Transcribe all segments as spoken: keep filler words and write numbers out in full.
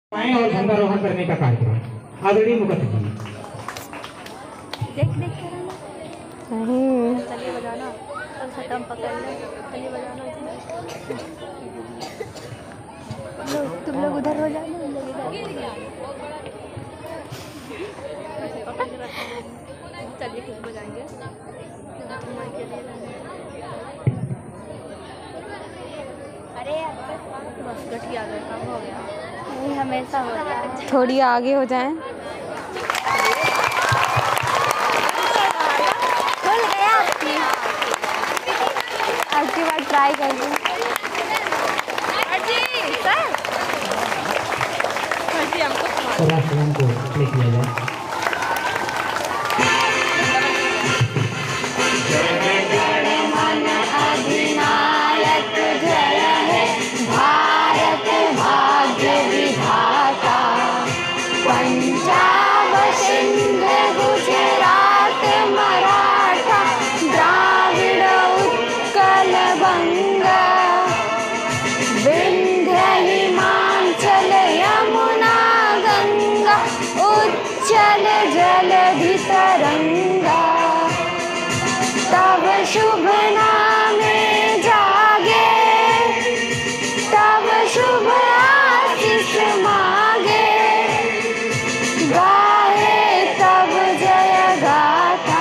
और झंडारोहण करने का कार्यक्रम आदरणीय मुखर्जी जी। देख देख कर नहीं चलिए बजाना और खत्म पकड़ ले चलिए बजाना लो तुम लोग उधर हो जाना हम लोग इधर चलिए ठीक बजाएंगे अरे बस गठिया गया काम हो गया नहीं हमेशा होता है थोड़ी आगे हो जाएं। खुल गया आपकी आपकी बार ट्राई कर लो। राष्ट्रगान को प्ले किया जाए। पंजाब सिंध गुजरात मराठा द्राविड़ उत्कल बंगा विंध्य हिमाचल यमुना गंगा उच्चल जलधि तरंगा तब शुभ नामे जागे तब शुभ आशीष मांगे गाहे तब जय गाथा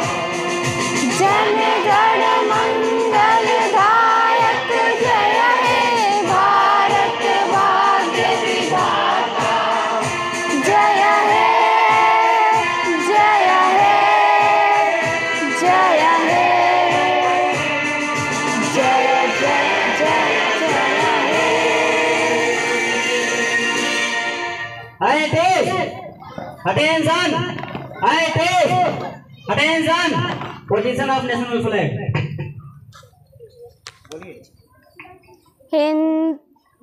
जन गण मंगल दायक जय हे भारत भाग्य विधाता जय हे जय हे जय हे जय जय जय जय हे Attention! Attention! Position of national flag. Hind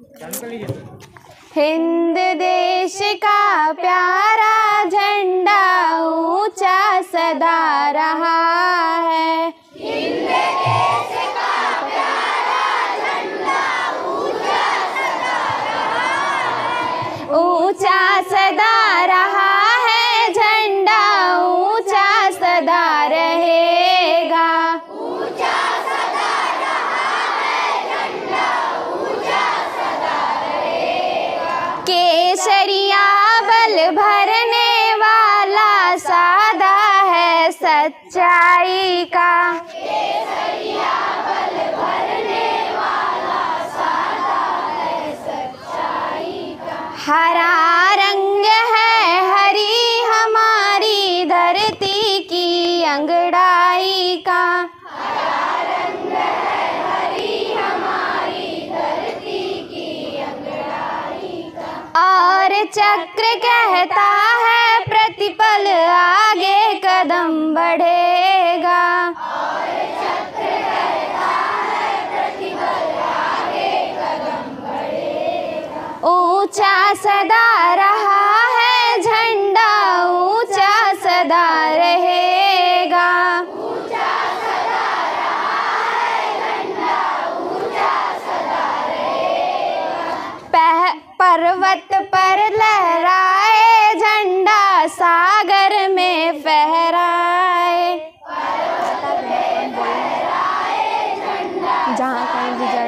Hind देश का प्यारा झंडा ऊंचा सदा रहा है हिंद देश का प्यारा झंडा ऊंचा सदा रहा है ऊंचा सदा रहा है झंडा ऊंचा सदा रहेगा ऊंचा सदा रहा है झंडा ऊंचा सदा रहेगा केसरिया बल भरने वाला सादा है सच्चाई का केसरिया बल भरने वाला सादा है सच्चाई का हरा रंग है हरी हमारी धरती की अंगड़ाई का हरा रंग है हरी हमारी धरती की अंगड़ाई का और चक्र कहता है प्रतिपल आगे कदम बढ़ेगा और चक्र कहता है प्रतिपल आगे कदम बढ़ेगा ऊंचा सदा रहा है झंडा ऊंचा सदा रहेगा ऊंचा सदा रहा है झंडा ऊंचा सदा रहेगा पर्वत पर लहराए झंडा सागर में फहराए पर्वत पे लहराए झंडा जहाँ कहीं भी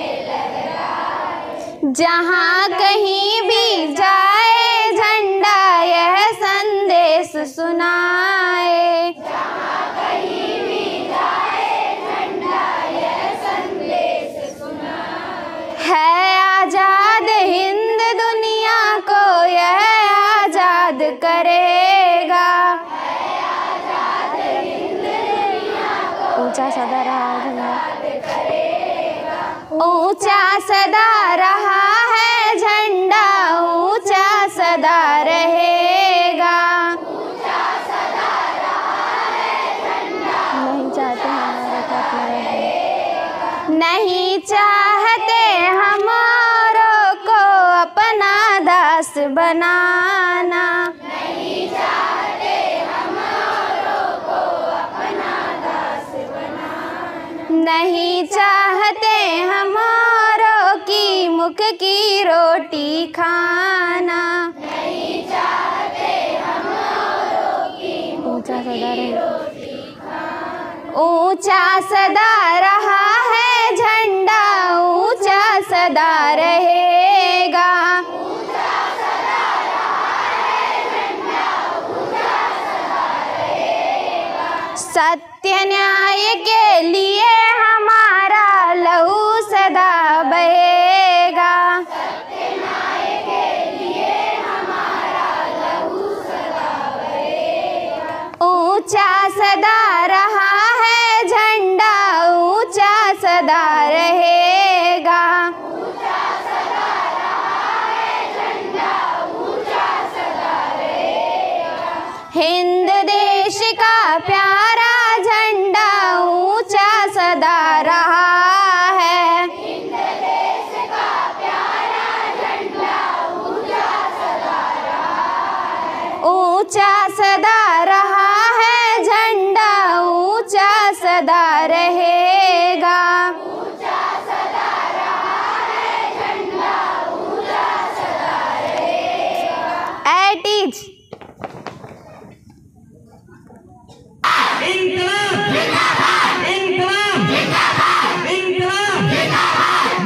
जाए जहाँ कहीं भी जाए झंडा यह संदेश सुनाए जहाँ कहीं भी जाए झंडा यह संदेश सुनाए है आजाद हिंद दुनिया को यह आजाद करेगा है आजाद हिंद दुनिया को ऊंचा सदा रहा ऊंचा सदा रहा है झंडा ऊंचा सदा रहेगा ऊंचा सदा रहा है झंडा नहीं चाहते हमारा अपना रहेगा नहीं चाहते हमारों को अपना दास बनाना नहीं चाहते हमारों को अपना दास बनाना नहीं चाहते हमारों की मुख की रोटी खाना ऊंचा सदा रहा है झंडा ऊंचा सदा रहेगा। सत्य न्याय के लिए हमारा लहू सदा बहेगा। सत्य न्याय के लिए हमारा लहू सदा बहेगा। ऊंचा सदा रहा है झंडा ऊंचा सदा रहेगा। ऊंचा सदा रहा है झंडा ऊंचा सदा रहेगा। हिंद देश का प्यारा झंडा ऊंचा सदा रहा है। हिंद देश का प्यारा झंडा ऊंचा सदा रहा है। ऊंचा सदा रहा है झंडा ऊंचा सदा रहेगा। ऊंचा सदा रहा है झंडा ऊंचा सदा रहेगा। एट इज इनकलाब जिंदाबाद, इनकलाब जिंदाबाद, इनकलाब जिंदाबाद।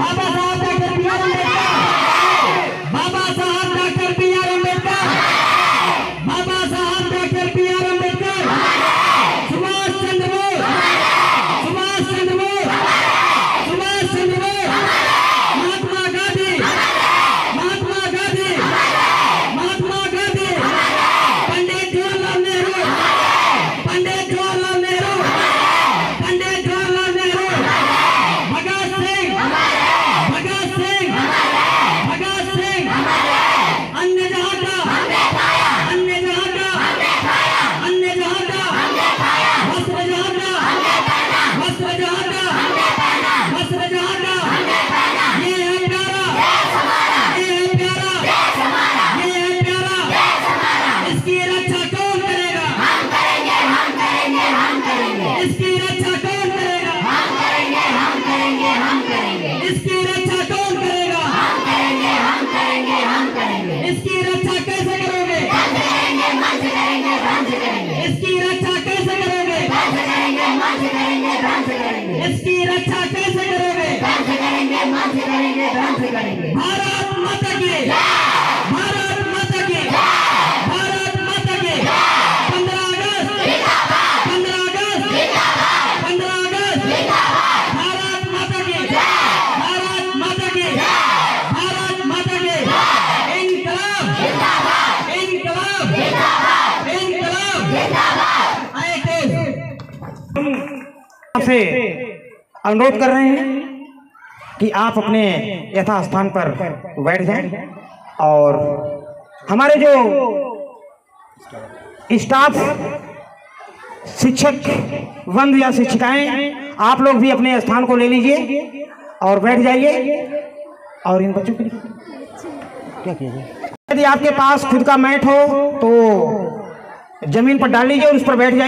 Baba Saheb doctor B R Ambedkar, Baba Saheb doctor B R Ambedkar, Baba Saheb doctor B R Ambedkar, Subhash Chandra Bose, Subhash Chandra Bose, Subhash Chandra Bose, Mahatma Gandhi, Mahatma Gandhi, Mahatma Gandhi, Pandit Jawaharlal Nehru, Pandit Jawaharlal Nehru, Pandit Jawaharlal Nehru, Bhagat Singh, Bhagat Singh, Bhagat Singh, अन्य जहां का, अन्य जहां का, अन्य जहां का, वस्त्र जहां का, वस्त्र जहां का, वस्त्र जहां का, ये है प्यारा, ये है प्यारा, ये है प्यारा। इसकी रक्षा कौन करेगा? हम करेंगे, हम करेंगे, हम करेंगे। इसकी रक्षा कौन करेगा? हम करेंगे, हम करेंगे, हम करेंगे। इसकी रक्षा कौन करेगा? हम करेंगे, हम करेंगे, हम करेंगे। इसकी रक्षा कैसे करोगे? मंच करेंगे, मंच करेंगे, मंच करेंगे। इसकी रक्षा कैसे करोगे? मंच करेंगे, मंच करेंगे, मंच करेंगे। इसकी रक्षा कैसे करोगे? मंच करेंगे, मंच करेंगे, मंच करेंगे। भारत माता की जय, भारत माता की जय, भारत माता की जय। पंद्रह अगस्त जिंदाबाद, पंद्रह अगस्त जिंदाबाद, पंद्रह अगस्त जिंदाबाद। भारत माता की जय, भारत माता की जय, भारत माता की जय। इनकलाब जिंदाबाद, इनकलाब जिंदाबाद, इनकलाब जिंदाबाद। आए से अनुरोध कर रहे हैं कि आप अपने यथास्थान पर बैठ जाएं और हमारे जो स्टाफ शिक्षक वंद या शिक्षिकाएं आप लोग भी अपने स्थान को ले लीजिए और बैठ जाइए। और इन बच्चों के लिए क्या कीजिए, यदि आपके पास खुद का मैट हो तो जमीन पर डाल लीजिए और उस पर बैठ जाइए।